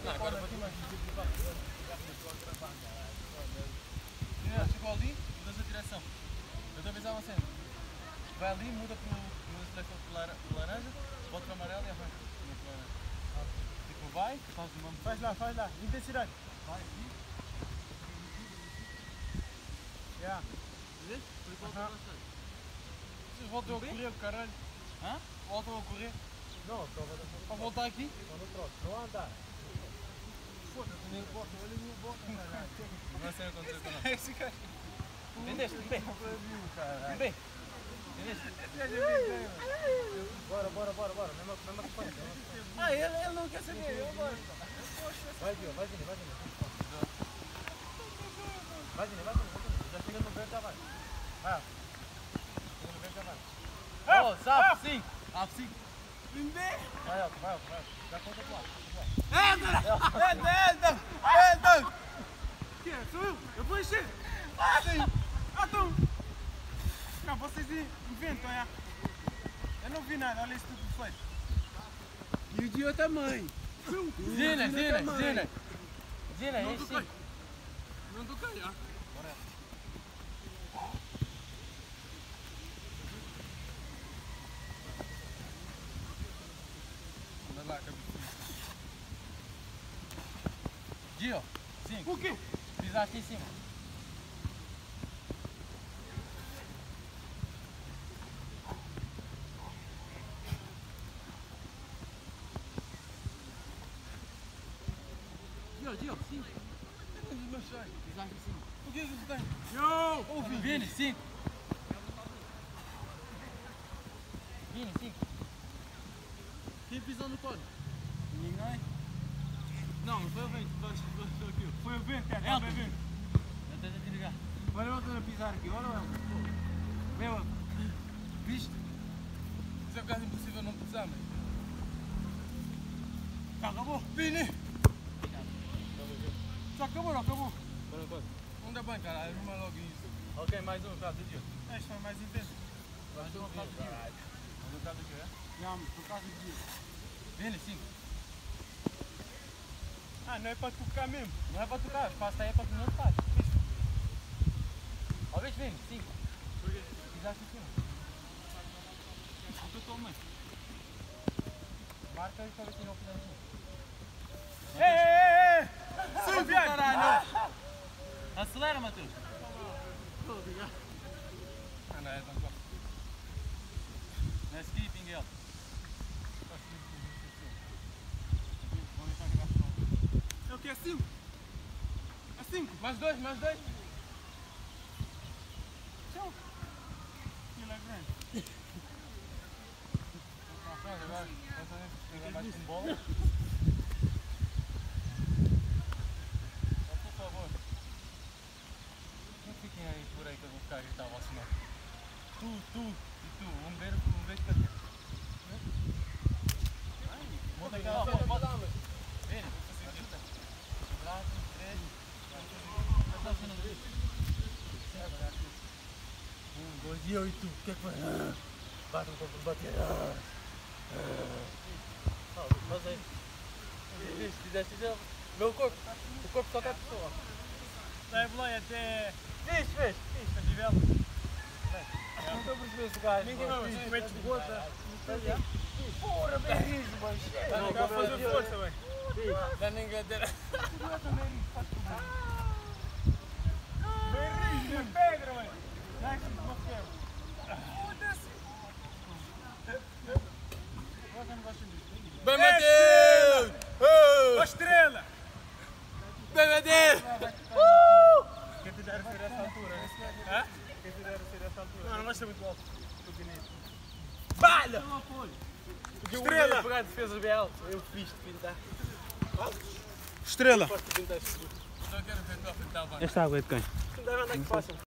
agora vou ter mais. Chegou ali, muda a direção. Eu estou a avisar você. Vai ali, muda para a direção para laranja, volta para amarelo e arranca. Tipo, vai, faz uma. Faz lá. Intensidade. Vai aqui. Yeah. Vês? Por enquanto não bastante. Vocês voltam a correr, caralho. Hã? Voltam a correr. Não, estou Para voltar aqui. no troço. Não andar. Foda-se, nem importa. Olha a minha boca, caralho. Não vai ser acontecer com nós. Esse cara. Entendeste? Bem. Bem. Entendeste? Bora. Mesma coisa. Ah, ele não quer saber. Eu agora. Vai, Gil. Vai, Gil. Já chega no verde, já vai. Vai. Chega no verde, já vai. Oh, sabe? Sim. Ah, sim. Vai, Elton. Já conta pro lado. Entra! Que é? Sou eu? Eu vou encher! Sim! Então! Não, vocês inventam, é? Eu não vi nada, olha isso tudo feito. E o Dio também. Zina, é assim. Não toquei, ah? Anda lá, cabeça. Gio, 5. O quê? Pisaste em cima. Gio, 5. Pisaste em cima. O que é que tu tem? Yo! Ouvi. Vini, 5. Vini, 5. Quem pisou no cone? Ninguém. Não foi o vento, foi o vento, é, Elton. foi o vento. Não estás a te ligar. Olha o Elton a pisar aqui, olha o Elton. Vem, Elton. Viste? Isso é quase impossível não pisar, mas... Já acabou. Vini! Já acabou, não acabou? Por enquanto. Ainda bem, cara, arruma logo isso. Ok, mais um, caso de Gil. Este foi mais intenso. Mais um caso de Gio. Mais um caso de Gio, é? Não, por causa disso. Vini, 5. Ah, não é para tocar mesmo. Não é para tocar, passa aí para que não faz. Ó, vês, Vini, 5. Por quê? Pisaste em cima. Isso totalmente. Marca aí para ver se não pisar em cima. Ei! Sim, viado! Caralho! Acelera, Matheus. Obrigado. Ah, não é tão forte. Não é skipping, ele. É o que? É 5? É 5? Mais 2. Tchau. Ele é grande. Agora, vamos mais com bola. Por favor. Não fiquem aí por aí que eu vou ficar a gritar o vosso nome. Tu e tu. Um beijo que eu quero. Bota aquela foto, bota. Vem, você acredita? Braço, 3. Eu tô fazendo isso. 1, 2 e 8. O que é que foi? Bate no corpo de bater. Faz aí. Se fizesse isso, meu corpo. O corpo só quer a pessoa. Sai, boleia, até... Fez. A nível. Não estou a perceber esse gajo. Ninguém não, você mete gota. Porra, bem isso, mas... Não, vai fazer força, velho. Dá na engadeira. Bem rijo, é pedra, velho. Dá aqui uma pedra. Foda-se. Agora não gosto disso. Bem, Matheus! Ó estrela! Bem, Matheus! Quem te dera ser essa altura, né? Hã? Quem te dera ser essa altura? Não vai ser muito alto. Pequenino. Balha! Estrela! Pegar defesa bem alto. Eu fiz de pintar. Estrela! Posso pintar este. Não quero ver tu a pintar a banca. Esta água é de quem? Não deve andar que façam.